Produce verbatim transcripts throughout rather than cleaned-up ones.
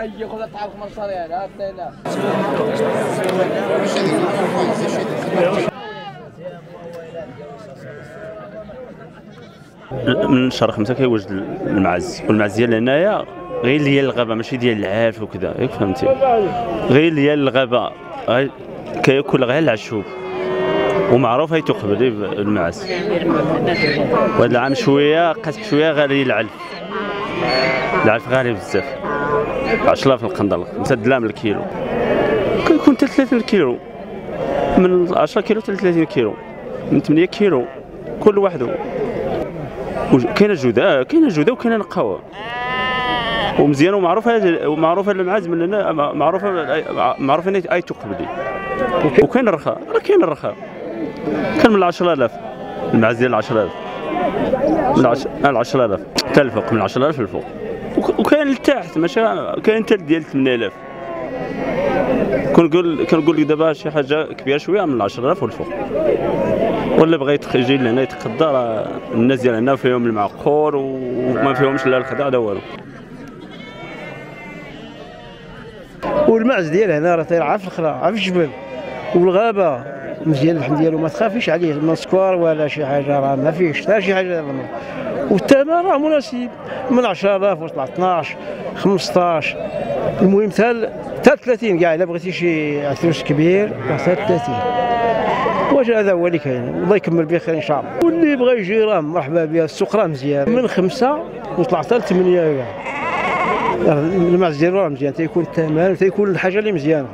من شهر خمسة كيوجد المعز، والمعز ديال هنايا غير ديال الغابه ماشي ديال العاف وكذا، ياك فهمتي؟ غير ديال الغابه كياكل غير العشوب، ومعروف هاي تقبل المعز. وهذا العام شويه قاسح شويه غالي العلف، العلف غالي بزاف، عشرة آلاف القندل، خمسة دلام الكيلو، كيكون حتى ثلاثين كيلو، من عشرة كيلو حتى ثلاثين كيلو، من ثمانية كيلو كل وحده. كاينه جوده، كاينه جوده وكاينه نقاوه ومزيانه ومعروفه، ومعروفه المعز من هنا، معروفه معروفه ان اي تقبلي. وكاين الرخاء، راه كاين الرخاء، كان من عشرة آلاف المعز ديال عشرة آلاف، من عشرة آلاف حتى الفوق، من عشرة آلاف للفوق، وكاين لتحت ماشي كاين حتى ديال ثمانية آلاف. كنقول كنقول لك دابا شي حاجه كبيره شويه من عشرة آلاف والفوق. ولا بغى يجي لهنا يتقدى، راه الناس ديال هنا فيهم المعقول وما فيهمش لا الخداع لا والو. والمعز ديال هنا راه طاير في الخلا، في الجبل والغابه مزيان، اللحم ديالو ما تخافيش عليه من سكر ولا شي حاجه، راه ما فيهش حتى شي حاجه. والثمن راه مناسب، من عشرة آلاف وصل اثناش خمسطاش، المهم حتى حتى ثلاثين كاع. الا بغيتي شي عفروس كبير حتى ثلاثين. واش هذا هو اللي كاين، الله يكمل بخير ان شاء الله. واللي بغى يجي راه مرحبا به، السوق راه مزيان، من خمسه وطلع حتى لثمانيه كاع. المعز ديالو راه مزيان، تيكون الثمن تيكون الحاجه اللي مزيانه.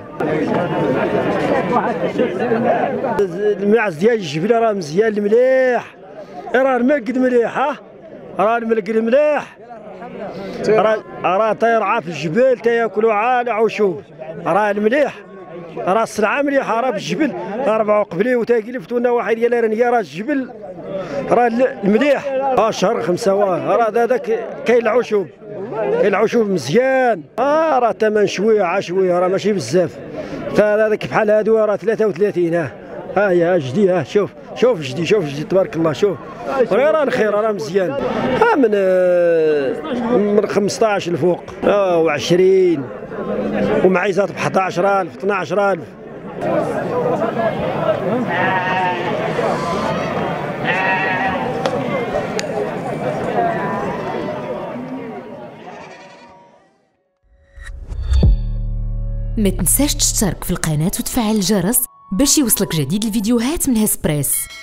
المعز ديال الجبله راه مزيان المليح، راه المقد مليح، ها راه الملقد مليح، راه راه طاير في الجبل تياكلوا عال عشوب، راه المليح، راه السلعه مليحه، راه بالجبل ربعوا قبلي وتاكلفتوا لنا واحد ديال رنيه، راه الجبل راه المليح. اه شهر خمسه واه راه هذاك كاين العشوب، كاين العشوب مزيان. اه راه الثمن شويه عا شويه، راه ماشي بزاف. هذاك بحال هادو راه ثلاثة وثلاثين. ها ها هي جدي، ها شوف شوف جدي، شوف جدي تبارك الله، شوف راه الخير راه مزيان. ها من من خمسطاش الفوق، اه وعشرين، ومعيزات ب حداش ألف اثناش ألف. ما تنساش تشترك في القناة وتفعل الجرس باش يوصلك جديد الفيديوهات من هسبريس.